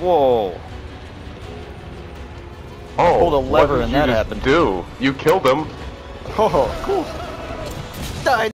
Whoa. Oh, Pulled a lever what and did you that just happened. do? You killed him. Oh, cool.